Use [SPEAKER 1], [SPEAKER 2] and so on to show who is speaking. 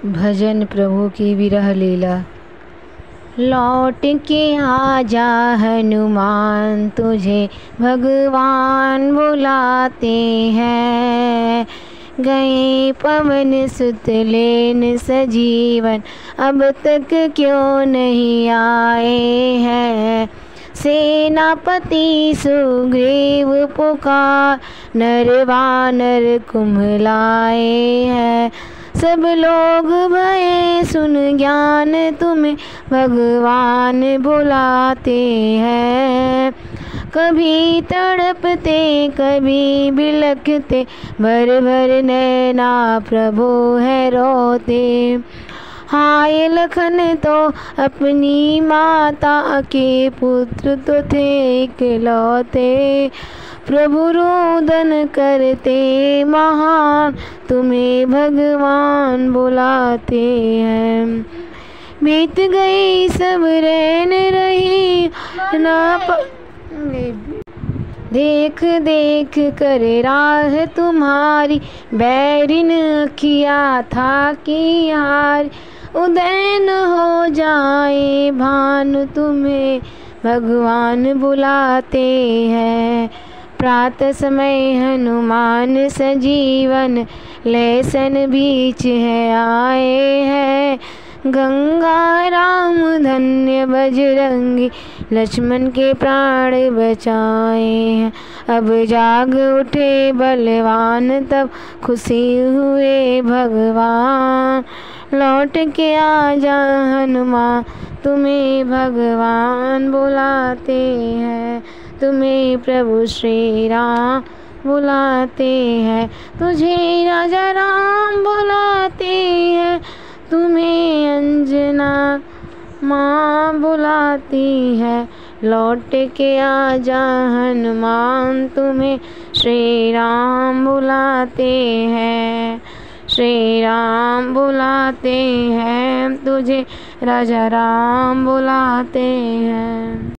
[SPEAKER 1] भजन प्रभु की विरह लीला। लौट के आजा हनुमान, तुझे भगवान बुलाते हैं। गए पवन सुत लेन सजीवन, अब तक क्यों नहीं आए हैं। सेनापति सुग्रीव पुकार, नर वानर कुम्हलाए हैं। सब लोग भये सुन ज्ञान, तुम्हें भगवान बुलाते हैं। कभी तड़पते कभी बिलखते, भर भर नैना प्रभु है रोते। हाय लखन तो अपनी माता के पुत्र तो थे इकलौते। प्रभु रोदन करते महान, तुम्हें भगवान बुलाते हैं। बीत गई सब रैन रही ना देख देख कर राह तुम्हारी, बैरिन किया था कि हार। उदय न हो जाए भानु, तुम्हें भगवान बुलाते हैं। प्रातः समय हनुमान सजीवन, लेसन बीच है आए हैं। गंगा राम धन्य बजरंगी, लक्ष्मण के प्राण बचाए हैं। अब जाग उठे बलवान, तब खुशी हुए भगवान। लौट के आजा हनुमान, तुम्हें भगवान बुलाते हैं। तुम्हें प्रभु श्री राम बुलाते हैं। तुझे राजा राम बुलाते हैं। तुम्हें अंजना माँ बुलाती है। लौट के आजा हनुमान, तुम्हें श्री राम बुलाते हैं। श्री राम बुलाते हैं, तुझे राजा राम बुलाते हैं।